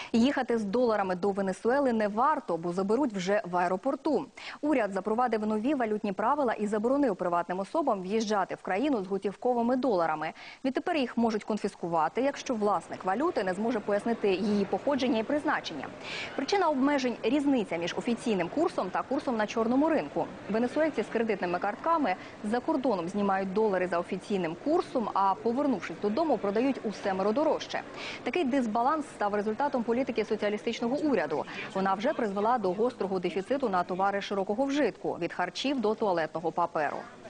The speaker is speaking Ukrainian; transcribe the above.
Їхати з доларами до Венесуели не варто, бо заберуть вже в аеропорту. Уряд запровадив нові валютні правила і заборонив приватним особам в'їжджати в країну з готівковими доларами. Відтепер їх можуть конфіскувати, якщо власник валюти не зможе пояснити її походження і призначення. Причина обмежень – різниця між офіційним курсом та курсом на чорному ринку. Венесуельці з кредитними картками за кордоном знімають долари за офіційним курсом, а повернувшись додому, продають у 7 дорожче. Такий дисбаланс став результатом політики соціалістичного уряду. Вона вже призвела до гострого дефіциту на товари широкого вжитку – від харчів до туалетного паперу.